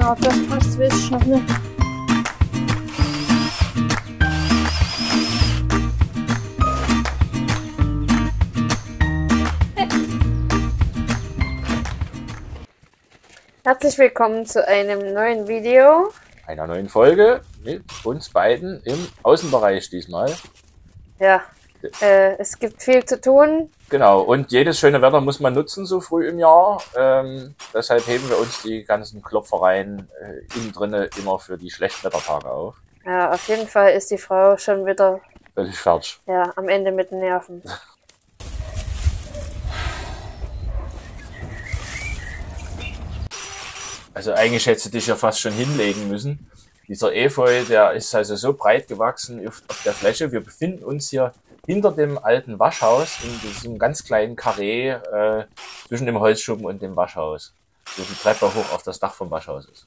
Ja, das passt, will ich schon, ne? Herzlich willkommen zu einem neuen Video. Einer neuen Folge mit uns beiden im Außenbereich diesmal. Ja, es gibt viel zu tun. Genau, und jedes schöne Wetter muss man nutzen so früh im Jahr. Deshalb heben wir uns die ganzen Klopfereien innen drinne immer für die Schlechtwettertage auf. Ja, auf jeden Fall ist die Frau schon wieder Völlig fertig. ja, am Ende mit den Nerven. Also eigentlich hättest du dich ja fast schon hinlegen müssen. Dieser Efeu, der ist also so breit gewachsen auf der Fläche. Wir befinden uns hier hinter dem alten Waschhaus in diesem ganz kleinen Karree zwischen dem Holzschuppen und dem Waschhaus, wo die Treppe hoch auf das Dach vom Waschhaus ist.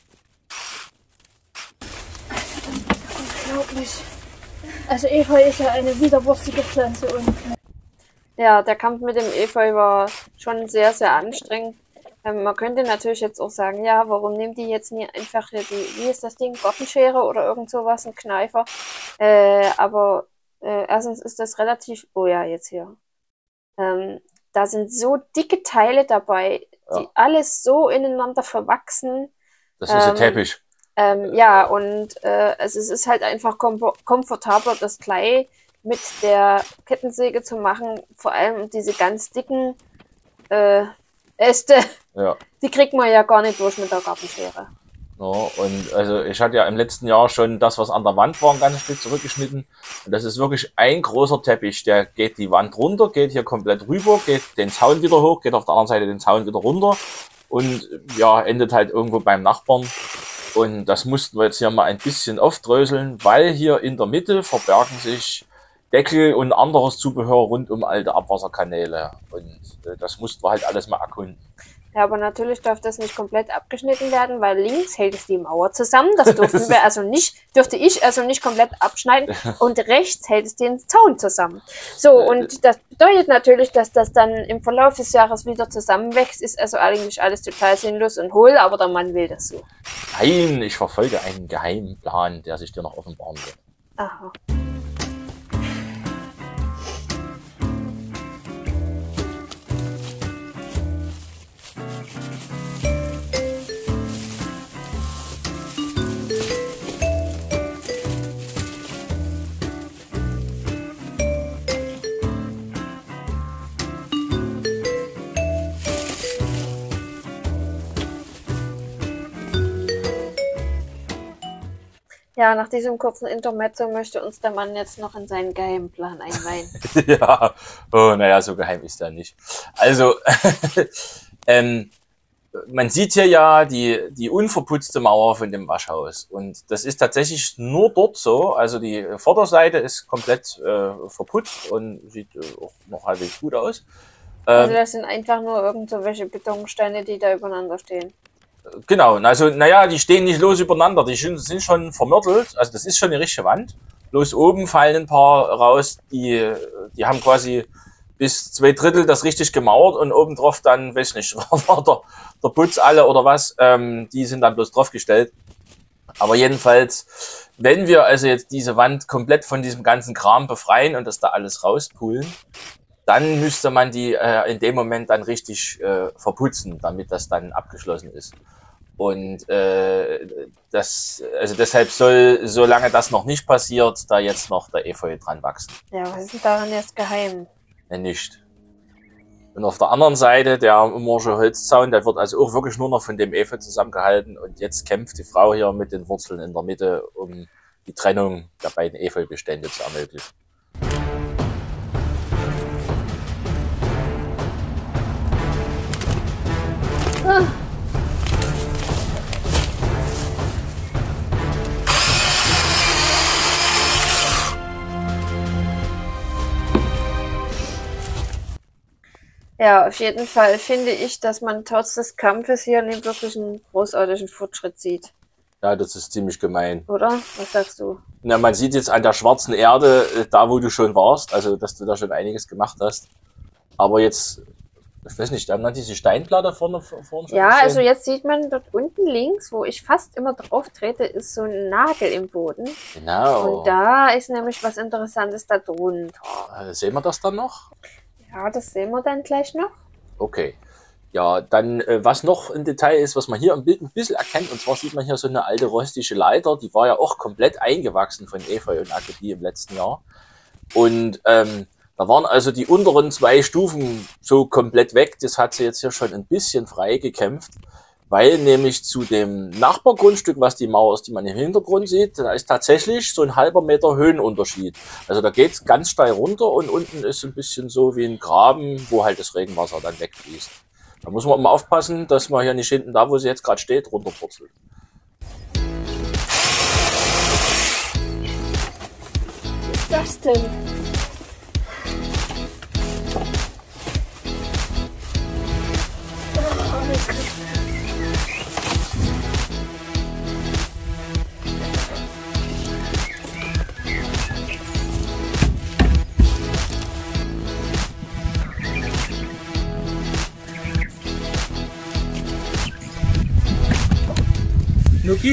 Unglaublich. Also Efeu ist ja eine widerwurstige Pflanze und ja, der Kampf mit dem Efeu war schon sehr, sehr anstrengend. Man könnte natürlich jetzt auch sagen, ja, warum nimmt die jetzt nie einfach die, wie ist das Ding, Gartenschere oder irgend sowas, ein Kneifer. Aber erstens ist das relativ, oh ja, jetzt hier. Da sind so dicke Teile dabei, die alles so ineinander verwachsen. Das ist ein Teppich. Ja, und also es ist halt einfach komfortabler, das Blei mit der Kettensäge zu machen. Vor allem diese ganz dicken Äste, Ja. die kriegt man ja gar nicht durch mit der Gartenschere. Ja, und also ich hatte ja im letzten Jahr schon das, was an der Wand war, ein ganzes Stück zurückgeschnitten. Und das ist wirklich ein großer Teppich. Der geht die Wand runter, geht hier komplett rüber, geht den Zaun wieder hoch, geht auf der anderen Seite den Zaun wieder runter und ja, endet halt irgendwo beim Nachbarn. Und das mussten wir jetzt hier mal ein bisschen aufdröseln, weil hier in der Mitte verbergen sich Deckel und anderes Zubehör rund um alte Abwasserkanäle. Und das mussten wir halt alles mal erkunden. Ja, aber natürlich darf das nicht komplett abgeschnitten werden, weil links hält es die Mauer zusammen. Das durften wir also nicht, dürfte ich also nicht komplett abschneiden. Und rechts hält es den Zaun zusammen. So, und das bedeutet natürlich, dass das dann im Verlauf des Jahres wieder zusammenwächst. Ist also eigentlich alles total sinnlos und hohl, aber der Mann will das so. Nein, ich verfolge einen geheimen Plan, der sich dir noch offenbaren wird. Aha. Ja, nach diesem kurzen Intermezzo möchte uns der Mann jetzt noch in seinen geheimen Plan einweihen. Ja, oh, naja, so geheim ist er nicht. Also, man sieht hier ja die unverputzte Mauer von dem Waschhaus. Und das ist tatsächlich nur dort so. Also die Vorderseite ist komplett verputzt und sieht auch noch halbwegs gut aus. Also das sind einfach nur irgendwelche Betonsteine, die da übereinander stehen. Genau, also naja, die stehen nicht los übereinander, die sind schon vermörtelt, also das ist schon eine richtige Wand. Bloß oben fallen ein paar raus, die haben quasi bis 2/3 das richtig gemauert und obendrauf dann, weiß nicht, war der Putz alle oder was, die sind dann bloß draufgestellt. Aber jedenfalls, wenn wir also jetzt diese Wand komplett von diesem ganzen Kram befreien und das da alles rauspulen, dann müsste man die in dem Moment dann richtig verputzen, damit das dann abgeschlossen ist. Und also deshalb soll, solange das noch nicht passiert, da jetzt noch der Efeu dran wachsen. Ja, was ist denn daran jetzt geheim? Ja, nicht. Und auf der anderen Seite, der morsche Holzzaun, der wird also auch wirklich nur noch von dem Efeu zusammengehalten. Und jetzt kämpft die Frau hier mit den Wurzeln in der Mitte, um die Trennung der beiden Efeubestände zu ermöglichen. Ja, auf jeden Fall finde ich, dass man trotz des Kampfes hier nicht wirklich einen großartigen Fortschritt sieht. Ja, das ist ziemlich gemein. Oder? Was sagst du? Na, man sieht jetzt an der schwarzen Erde, da wo du schon warst, also dass du da schon einiges gemacht hast. Aber jetzt ich weiß nicht, da haben dann diese Steinplatte vorne schon Ja, gesehen. also jetzt sieht man dort unten links, wo ich fast immer drauf trete, ist so ein Nagel im Boden. Genau. Und da ist nämlich was Interessantes da drunter. Sehen wir das dann noch? Ja, das sehen wir dann gleich noch. Okay. Ja, dann, was noch ein Detail ist, was man hier im Bild ein bisschen erkennt, und zwar sieht man hier so eine alte rostische Leiter, die war ja auch komplett eingewachsen von Efeu und Akebi im letzten Jahr. Und da waren also die unteren 2 Stufen so komplett weg. Das hat sie jetzt hier schon ein bisschen frei gekämpft, weil nämlich zu dem Nachbargrundstück, was die Mauer ist, die man im Hintergrund sieht, da ist tatsächlich so ein halber Meter Höhenunterschied. Also da geht es ganz steil runter und unten ist ein bisschen so wie ein Graben, wo halt das Regenwasser dann wegfließt. Da muss man immer aufpassen, dass man hier nicht hinten da, wo sie jetzt gerade steht, runterpurzelt. Was ist das denn? Nuki?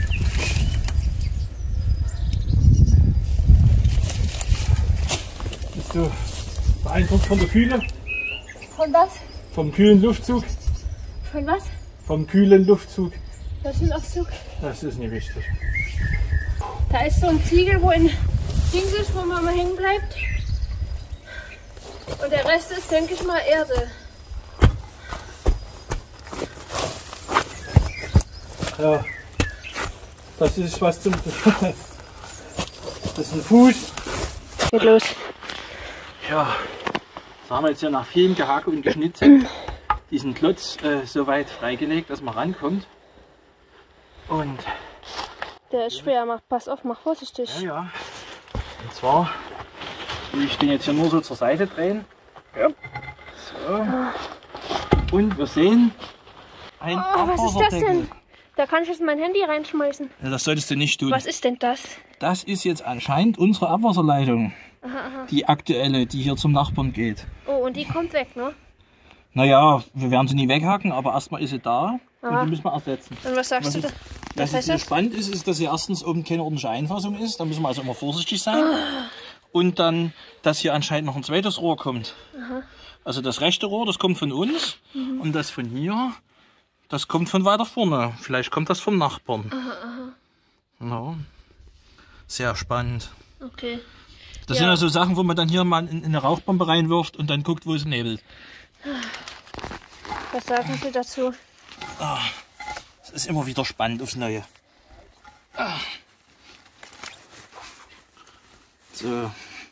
Bist du beeindruckt von der Kühle? Von was? Vom kühlen Luftzug? Von was? Vom kühlen Luftzug? Das ist ein Aufzug. Das ist nicht wichtig. Da ist so ein Ziegel, wo ein Ding ist, wo man mal hängen bleibt. Und der Rest ist, denke ich mal, Erde. Ja, das ist was zum. Das ist ein Fuß. Geht los. Ja, da haben wir jetzt ja nach vielen Gehacke und Geschnitze diesen Klotz so weit freigelegt, dass man rankommt. Und Der ist schwer, pass auf, mach vorsichtig. ja. Und zwar will ich den jetzt hier nur so zur Seite drehen. Ja. So. Und wir sehen ein was ist das Abwasserdeckel. denn? Da kann ich jetzt mein Handy reinschmeißen. Ja, das solltest du nicht tun. Was ist denn das? Das ist jetzt anscheinend unsere Abwasserleitung. Die aktuelle, die hier zum Nachbarn geht. Oh, und die kommt weg, ne? Naja, wir werden sie nie weghacken, aber erstmal ist sie da und die müssen wir ersetzen. Und was sagst du da? Was jetzt hier spannend ist, dass hier erstens oben keine ordentliche Einfassung ist. Da müssen wir also immer vorsichtig sein. Und dann, dass hier anscheinend noch ein zweites Rohr kommt. Also das rechte Rohr, das kommt von uns. Und das von hier, das kommt von weiter vorne. Vielleicht kommt das vom Nachbarn. Ja. Sehr spannend. Okay. Das sind also Sachen, wo man dann hier mal in eine Rauchbombe reinwirft und dann guckt, wo es nebelt. Was sagen Sie dazu? Das ist immer wieder spannend aufs Neue. So. Ja.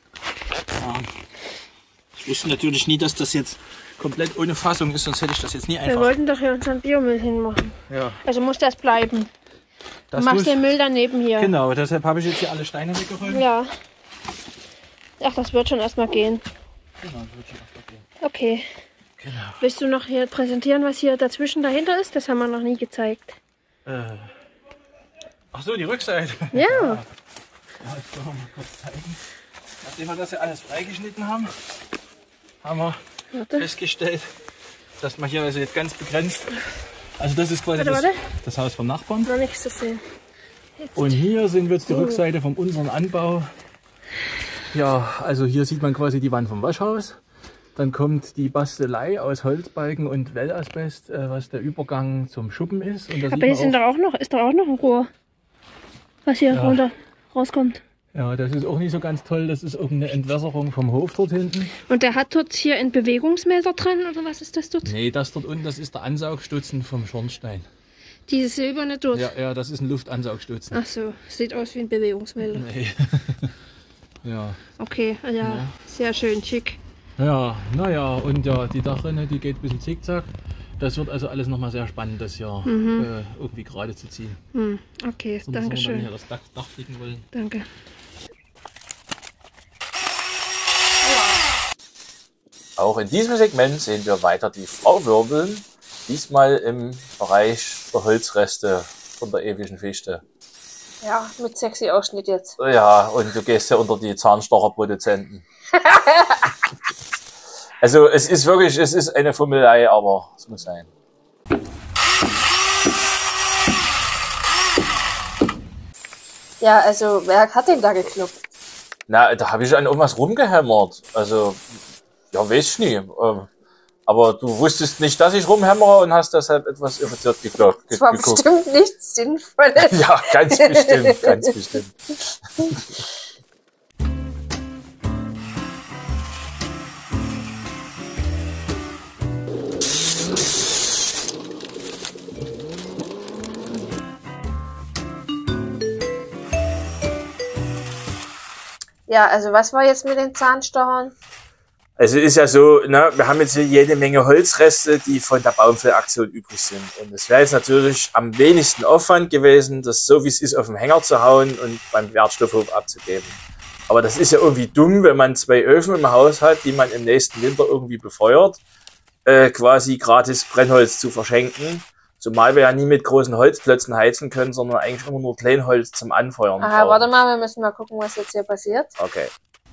Ich wusste natürlich nie, dass das jetzt komplett ohne Fassung ist, sonst hätte ich das jetzt nie Wir einfach. wollten doch hier unseren Biomüll hinmachen. Ja. Also muss das bleiben. Du Das machst muss, den Müll daneben hier. genau, deshalb habe ich jetzt hier alle Steine weggeräumt. Ja. Ach, das wird schon erstmal gehen. Genau, das wird schon öfter gehen. Okay. Genau. Willst du noch hier präsentieren, was hier dazwischen dahinter ist? Das haben wir noch nie gezeigt. Ach so, die Rückseite. Ja. Ja, jetzt können wir mal kurz zeigen. Nachdem wir das ja alles freigeschnitten haben, haben wir festgestellt, dass man hier also jetzt ganz begrenzt. Also das ist quasi das Haus vom Nachbarn. Noch nichts zu sehen. Jetzt. Und hier sehen wir jetzt die Rückseite von unserem Anbau. Ja, also hier sieht man quasi die Wand vom Waschhaus. Dann kommt die Bastelei aus Holzbalken und Wellasbest, was der Übergang zum Schuppen ist. Und da Aber sieht hier man sind doch auch noch, ist doch auch noch ein Rohr, was hier runter rauskommt. ja, das ist auch nicht so ganz toll. Das ist irgendeine Entwässerung vom Hof dort hinten. Und der hat dort hier einen Bewegungsmelder dran, oder was ist das dort? Nee, das dort unten, das ist der Ansaugstutzen vom Schornstein. Dieses silberne dort? Ja, das ist ein Luftansaugstutzen. Ach so, sieht aus wie ein Bewegungsmelder. Nee. Ja. Okay, ja, sehr schön, schick. Ja, naja, und ja, die Dachrinne, die geht ein bisschen zickzack. Das wird also alles nochmal sehr spannend, das Jahr irgendwie gerade zu ziehen. Okay, Sonst danke wir dann schön. hier das Dach fliegen wollen. Danke. Auch in diesem Segment sehen wir weiter die Frau wirbeln. Diesmal im Bereich der Holzreste von der ewigen Fichte. Ja, mit sexy Ausschnitt jetzt. Ja, und du gehst ja unter die Zahnstocherproduzenten. Also es ist wirklich, es ist eine Fummelei, aber es muss sein. Ja, also wer hat denn da geklopft? Na, da habe ich an irgendwas rumgehämmert. Also, ja, weiß ich nie. Aber du wusstest nicht, dass ich rumhämmere und hast deshalb etwas irritiert geguckt. Das war bestimmt nichts Sinnvolles. Ja, ganz bestimmt, ganz bestimmt. Ja, also was war jetzt mit den Zahnstochern? Also ist ja so, ne, wir haben jetzt hier jede Menge Holzreste, die von der Baumfellaktion übrig sind. Und es wäre jetzt natürlich am wenigsten Aufwand gewesen, das so wie es ist auf den Hänger zu hauen und beim Wertstoffhof abzugeben. Aber das ist ja irgendwie dumm, wenn man 2 Öfen im Haus hat, die man im nächsten Winter irgendwie befeuert, quasi gratis Brennholz zu verschenken. Zumal wir ja nie mit großen Holzplötzen heizen können, sondern eigentlich immer nur Kleinholz zum Anfeuern. Aha, warte mal, wir müssen mal gucken, was jetzt hier passiert. Okay.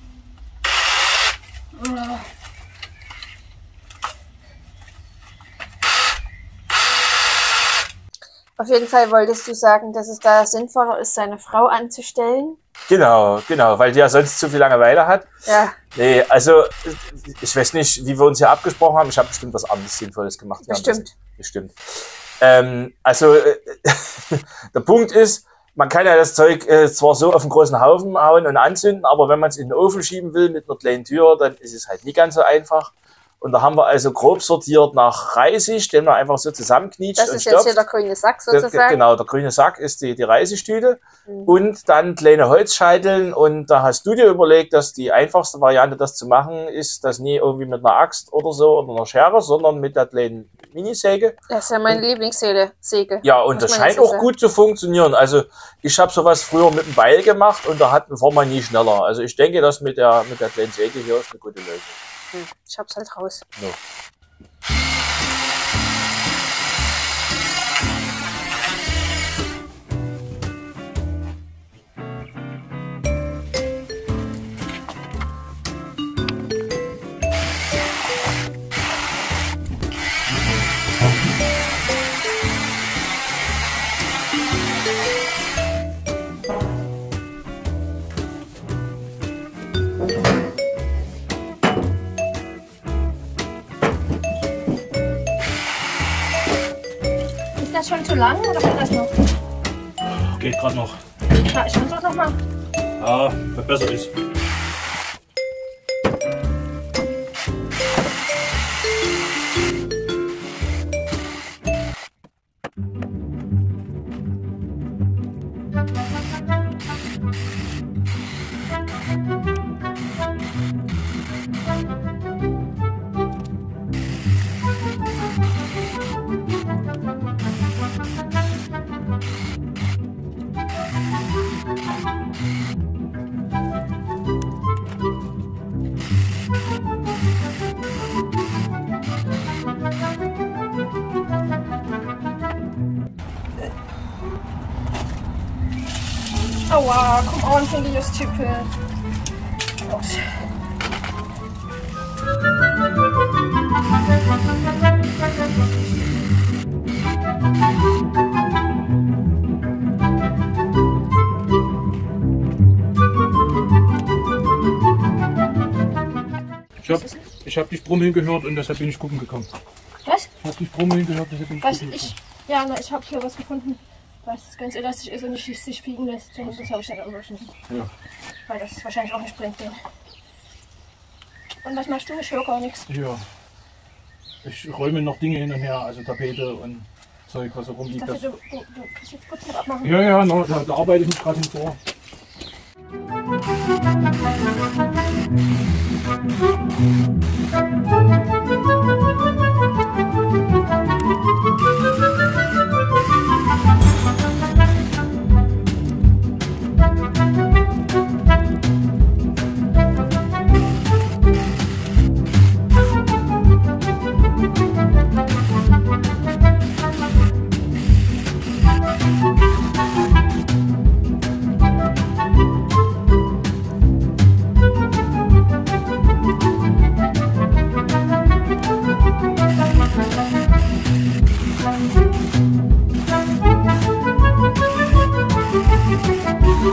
Auf jeden Fall wolltest du sagen, dass es da sinnvoller ist, seine Frau anzustellen? Genau, weil die ja sonst zu viel Langeweile hat. Ja. Nee, also ich weiß nicht, wie wir uns hier abgesprochen haben. Ich habe bestimmt was anderes Sinnvolles gemacht. Bestimmt. Bestimmt. Also der Punkt ist, man kann ja das Zeug zwar so auf einen großen Haufen hauen und anzünden, aber wenn man es in den Ofen schieben will mit einer kleinen Tür, dann ist es halt nicht ganz so einfach. Und da haben wir also grob sortiert nach Reisig, den wir einfach so zusammenknietscht. Das ist jetzt hier der grüne Sack sozusagen? Genau, der grüne Sack ist die Reisigtüte. Und dann kleine Holzscheiteln. Und da hast du dir überlegt, dass die einfachste Variante, das zu machen, ist, das nie irgendwie mit einer Axt oder so oder einer Schere, sondern mit der kleinen Minisäge. Das ist ja meine Lieblingssäge. Ja, und das scheint auch gut zu funktionieren. Also ich habe sowas früher mit dem Beil gemacht und da war man nie schneller. Also ich denke, das mit der kleinen Säge hier ist eine gute Lösung. Ich hab's halt raus. No. Ist das schon zu lang oder geht das noch? Geht gerade noch. Ja, ich muss das noch mal. Ja, was besser ist. Aua, come on, finde ich stupid. Gott. Ich hab dich brummeln gehört und deshalb bin ich gucken gekommen. Was? Ich hab dich brummeln gehört, deshalb bin ich Was? gucken gekommen. Ja, na, ich habe hier was gefunden, was ganz elastisch ist und nicht sich biegen lässt. Und das habe ich dann umgeschnitten. Ja. Weil das wahrscheinlich auch nicht bringt. Den. Und was machst du? Ich höre gar nichts. Ja. Ich räume noch Dinge hin und her, also Tapete und Zeug, was so rumliegt. Du kannst jetzt kurz noch abmachen. Ja, no, da arbeite ich mich gerade hin vor.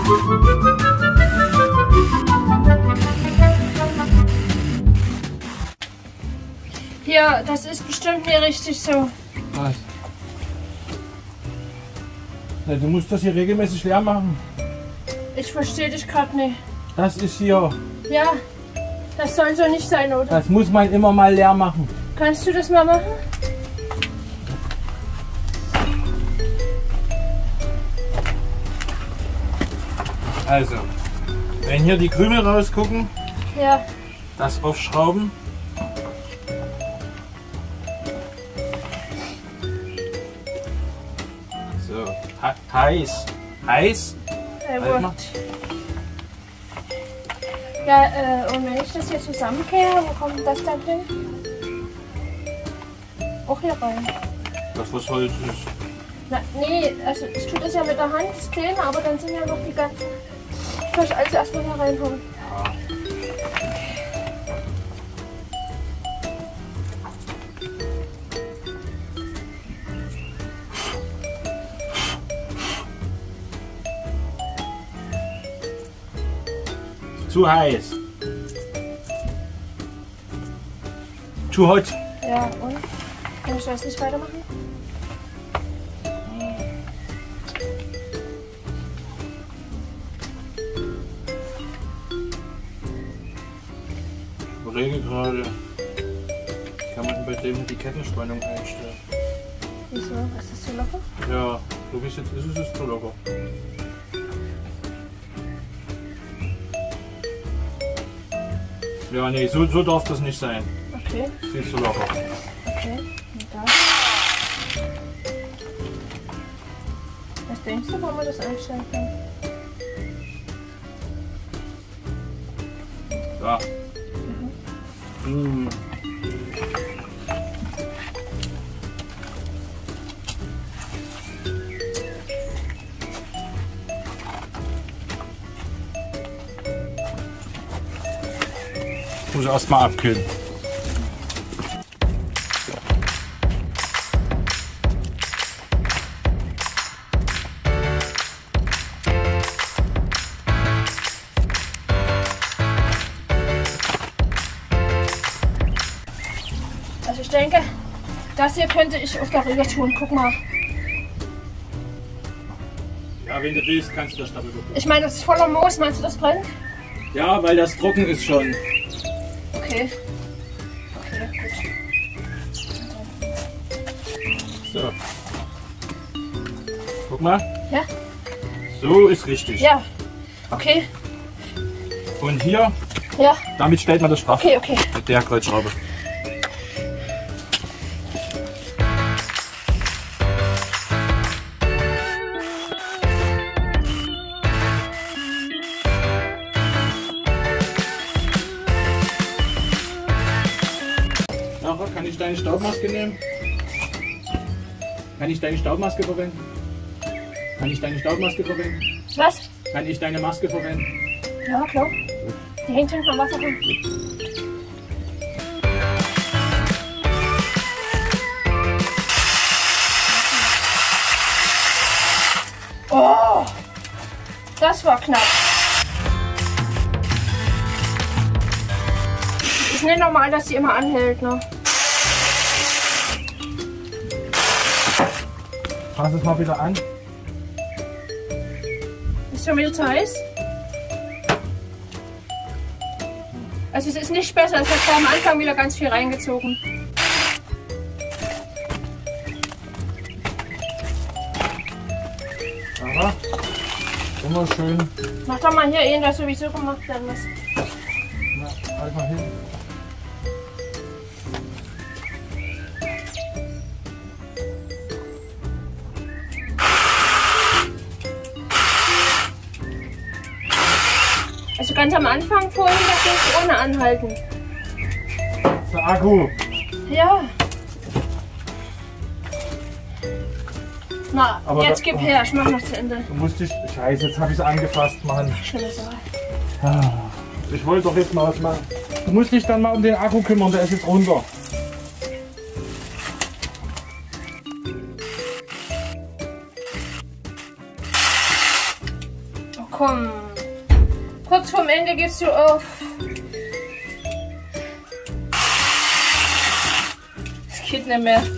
Hier, das ist bestimmt nicht richtig so. Was? Na, du musst das hier regelmäßig leer machen. Ich verstehe dich gerade nicht. Das ist hier. Ja, das soll so nicht sein, oder? Das muss man immer mal leer machen. Kannst du das mal machen? Also, wenn hier die Krümel rausgucken, Ja. das aufschrauben. So, heiß. Heiß. Gut. Ja, und wenn ich das hier zusammenkehre, wo kommt das dann hin? Auch hier rein. Das was Holz ist. Na, nee, also ich tue das ja mit der Hand, das Kleine, aber dann sind ja noch die ganzen. Soll ich alles erstmal hier reinhauen? Zu heiß. Zu hot. Ja, und? Kann ich das nicht weitermachen? Regelgrade. Kann man bei dem die Kettenspannung einstellen. Wieso? Ist das so locker? Ja, so wie es jetzt ist, ist es zu locker. Ja, nee, so darf das nicht sein. Okay, Viel zu locker. okay. Und da. Was denkst du, wo man das einstellen kann? Da. Mhm. Muss erst mal abkühlen. Also ich denke, das hier könnte ich auf darüber tun. Guck mal. Ja, wenn du willst, kannst du das darüber tun. Ich meine, das ist voller Moos. Meinst du, das brennt? Ja, weil das trocken ist schon. Okay. Okay, gut. So. Guck mal. Ja? So ist richtig. Ja. Okay. Und hier, Ja. damit stellt man das straff. Okay, okay. Mit der Kreuzschraube. Nachher kann ich deine Staubmaske nehmen? Kann ich deine Staubmaske verwenden? Kann ich deine Staubmaske verwenden? Was? Kann ich deine Maske verwenden? Ja, klar. Die hängt hinten am Wasser dran. Oh! Das war knapp. Ist nicht normal, dass sie immer anhält, ne? Fass es mal wieder an. Ist schon wieder zu heiß? Also es ist nicht besser, es hat am Anfang wieder ganz viel reingezogen. Aha. Immer schön. Mach doch mal hier einen, der sowieso gemacht werden muss. Na, halt mal hin. Also ganz am Anfang vorhin, da ging es ohne Anhalten. Der Akku. Ja. Na, Aber jetzt da- gib her, ich mach noch zu Ende. Du musst dich. Scheiße, jetzt habe ich es angefasst, Mann. Schlimme Sache. Ich wollte doch jetzt mal was machen. Du musst dich dann mal um den Akku kümmern, der ist jetzt runter. Oh komm. Kurz vorm Ende gehst du auf. Das geht nicht mehr.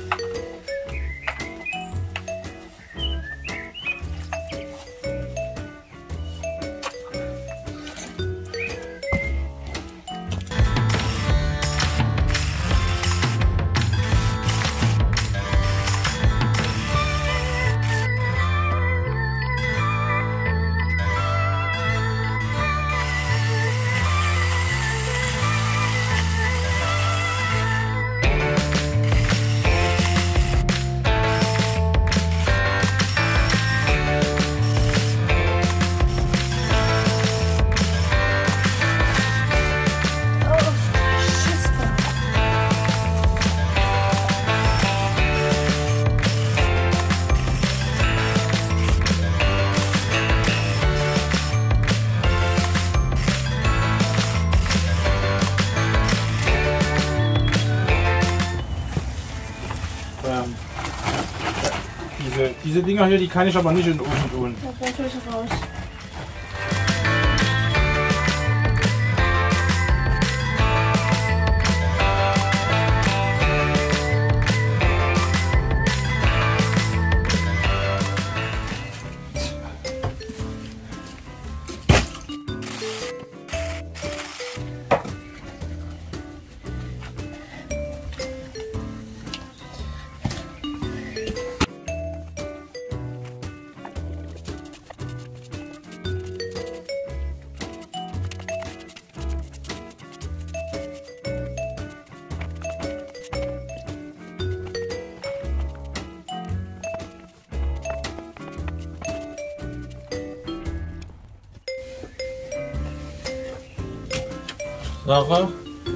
Diese Dinger hier, die kann ich aber nicht in den Ofen tun. Das tue ich raus. Sarah?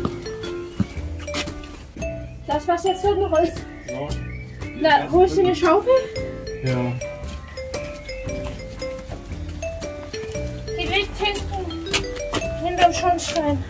Das, was jetzt so noch ist. Ja. Na, holst du eine Schaufel? Ja. Die liegt hinten. Hinterm Schornstein.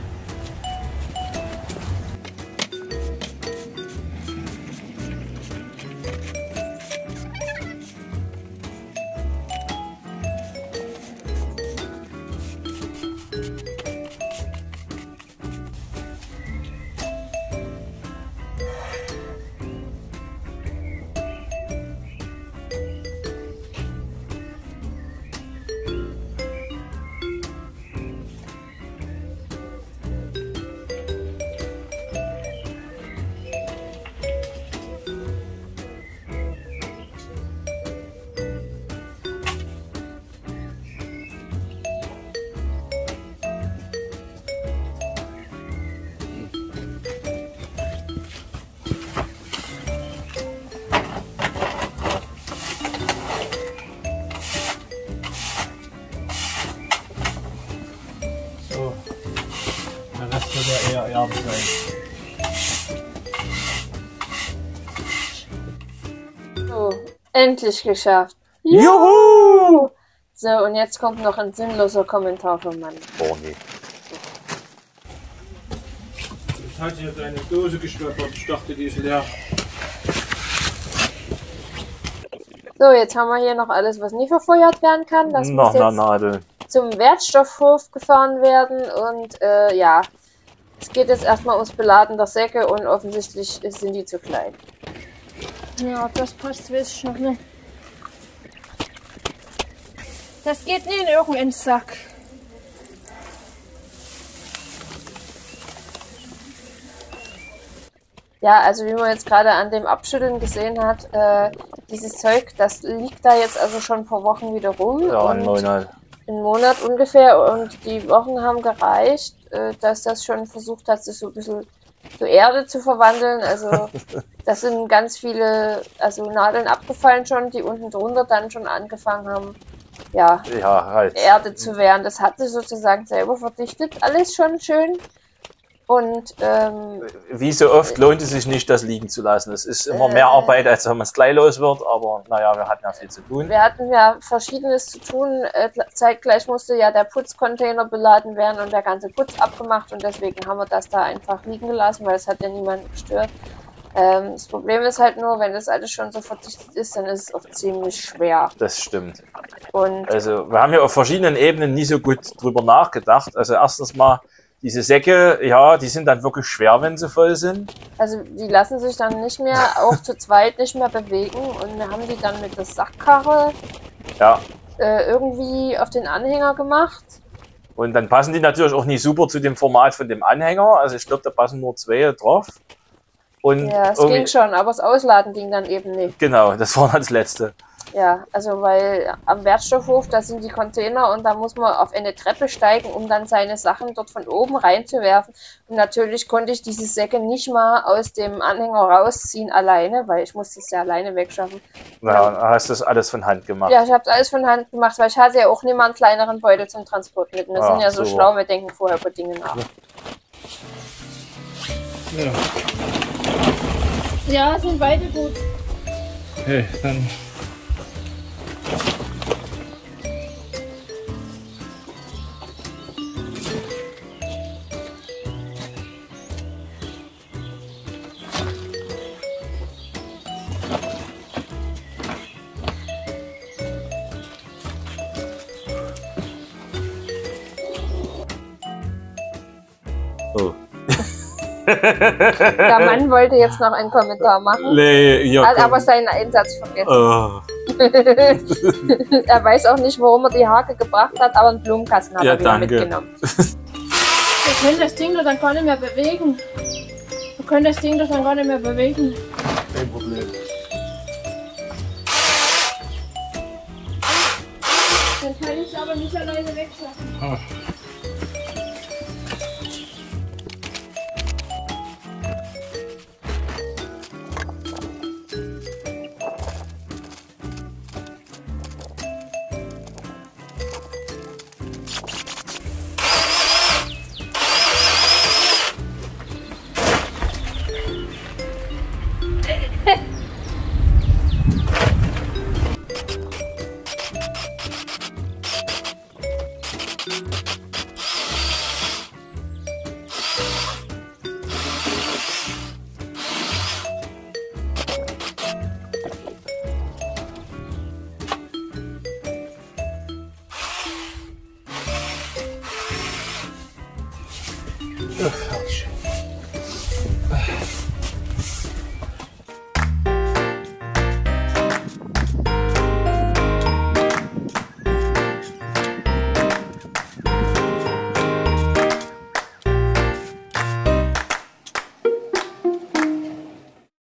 Der Erde sein. So, endlich geschafft. Juhu! So, und jetzt kommt noch ein sinnloser Kommentar vom Mann. Oh nee. Jetzt hat hier deine Dose geschlottert. Ich dachte, die ist leer. So, jetzt haben wir hier noch alles, was nicht verfeuert werden kann. Das muss jetzt Nadel. zum Wertstoffhof gefahren werden und ja, es geht jetzt erstmal ums Beladen der Säcke und offensichtlich sind die zu klein. Ja, ob das passt, weiß ich noch nicht. Das geht nicht in irgendeinen Sack. Ja, also wie man jetzt gerade an dem Abschütteln gesehen hat, dieses Zeug, das liegt da jetzt also schon ein paar Wochen wieder rum. Ja, ein Monat. Einen Monat ungefähr, und die Wochen haben gereicht, dass das schon versucht hat, sich so ein bisschen zu Erde zu verwandeln. Also das sind ganz viele Nadeln abgefallen schon, die unten drunter dann schon angefangen haben, ja, halt. Erde zu werden. Das hat sich sozusagen selber verdichtet, alles schon schön. Und wie so oft lohnt es sich nicht, das liegen zu lassen. Es ist immer mehr Arbeit, als wenn man es gleich los wird, aber naja, wir hatten ja viel zu tun. Wir hatten ja Verschiedenes zu tun. Zeitgleich musste ja der Putzcontainer beladen werden und der ganze Putz abgemacht, und deswegen haben wir das da einfach liegen gelassen, weil es hat ja niemanden gestört. Das Problem ist halt nur, wenn das alles schon so verdichtet ist, dann ist es auch ziemlich schwer. Das stimmt. Und Also wir haben ja auf verschiedenen Ebenen nie so gut drüber nachgedacht. Also erstens mal, diese Säcke, ja, die sind dann wirklich schwer, wenn sie voll sind. also die lassen sich dann nicht mehr, auch zu zweit nicht mehr bewegen. Und wir haben die dann mit der Sackkarre Ja. irgendwie auf den Anhänger gemacht. Und dann passen die natürlich auch nicht super zu dem Format von dem Anhänger. Also ich glaube, da passen nur 2 drauf. Und Ja, es ging schon, aber das Ausladen ging dann eben nicht. Genau, das war das Letzte. Ja, also weil am Wertstoffhof, da sind die Container und da muss man auf eine Treppe steigen, um dann seine Sachen dort von oben reinzuwerfen. Und natürlich konnte ich diese Säcke nicht mal aus dem Anhänger rausziehen alleine, weil ich musste es ja alleine wegschaffen. Ja, dann hast du das alles von Hand gemacht. Ja, ich habe alles von Hand gemacht, weil ich hatte ja auch nicht mal einen kleineren Beutel zum Transport mit. Wir sind ja so schlau, wir denken vorher über Dinge nach. Ja, sind beide gut. Okay, dann. Oh. Der Mann wollte jetzt noch einen Kommentar machen, Nee, ja, hat aber seinen Einsatz vergessen. Oh. Er weiß auch nicht, warum er die Hake gebracht hat, aber einen Blumenkasten hat Ja, er wieder danke. mitgenommen. Wir können das Ding doch dann gar nicht mehr bewegen. Wir können das Ding doch dann gar nicht mehr bewegen. Kein Problem. Dann kann ich es aber nicht alleine wegschaffen. Ah.